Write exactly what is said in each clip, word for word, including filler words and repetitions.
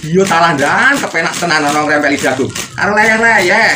video talandan kepenak tenan orang rempeli jagung karo leyeh-leyeh.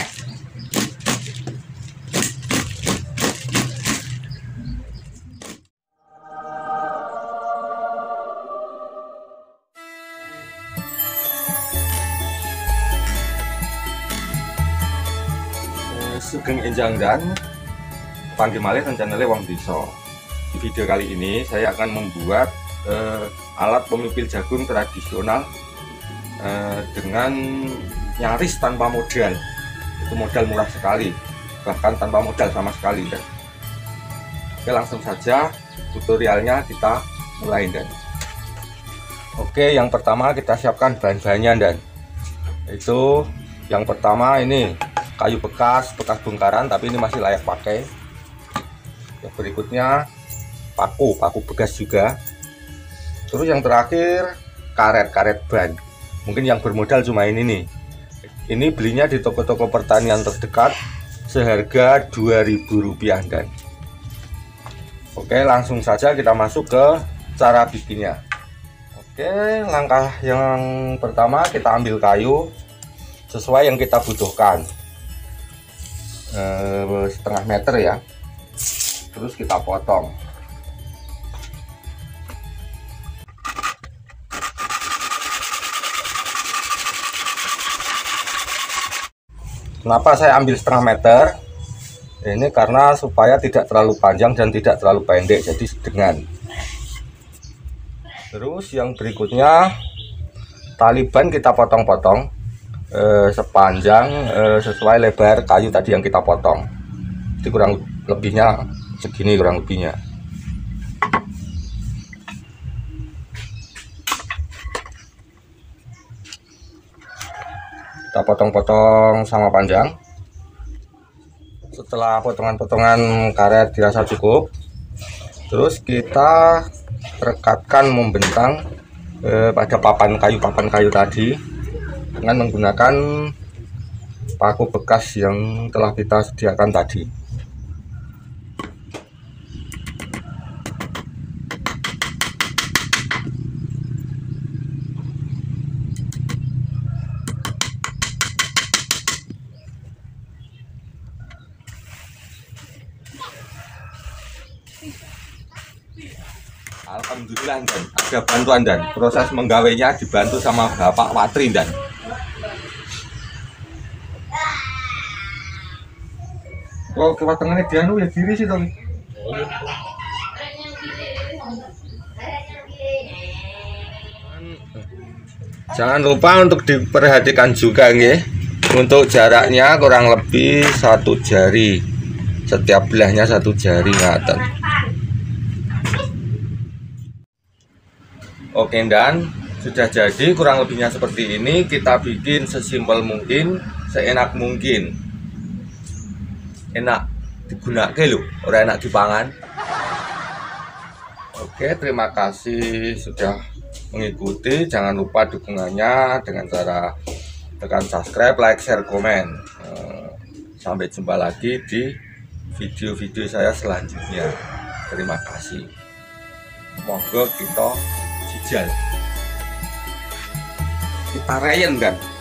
Sugeng enjang dan panggil malih rencananya wong desa. Di video kali ini saya akan membuat eh, alat pemipil jagung tradisional eh, dengan nyaris tanpa modal. Itu modal murah sekali, bahkan tanpa modal sama sekali. Dan oke, langsung saja tutorialnya kita mulai. Dan oke, yang pertama kita siapkan bahan-bahannya. Dan itu yang pertama ini kayu bekas, bekas bongkaran tapi ini masih layak pakai. Yang berikutnya paku, paku bekas juga. Terus yang terakhir karet-karet ban. Mungkin yang bermodal cuma ini nih. Ini belinya di toko-toko pertanian terdekat seharga dua ribu rupiah. Dan oke, langsung saja kita masuk ke cara bikinnya. Oke, langkah yang pertama kita ambil kayu sesuai yang kita butuhkan. Eh, setengah meter ya, terus kita potong. Kenapa saya ambil setengah meter? Ini karena supaya tidak terlalu panjang dan tidak terlalu pendek, jadi sedengan. Terus yang berikutnya tali ban kita potong-potong Eh, sepanjang eh, sesuai lebar kayu tadi yang kita potong. Jadi kurang lebihnya segini, kurang lebihnya. Kita potong-potong sama panjang. Setelah potongan-potongan karet dirasa cukup, terus kita rekatkan membentang eh, pada papan kayu papan kayu tadi dengan menggunakan paku bekas yang telah kita sediakan tadi. Alhamdulillah, dan ada bantuan, dan proses menggawainya dibantu sama Bapak Watri. Dan oh, kewatangannya dia nu ya diri sih dong. Jangan lupa untuk diperhatikan juga nih, untuk jaraknya kurang lebih satu jari, setiap belahnya satu jari ngaten. Oke, dan sudah jadi kurang lebihnya seperti ini. Kita bikin sesimpel mungkin, seenak mungkin. Enak digunakan loh, orang enak dipangan. Oke, terima kasih sudah mengikuti. Jangan lupa dukungannya dengan cara tekan subscribe, like, share, komen. Sampai jumpa lagi di video-video saya selanjutnya. Terima kasih. Monggo kita jajal. Kita rayen kan.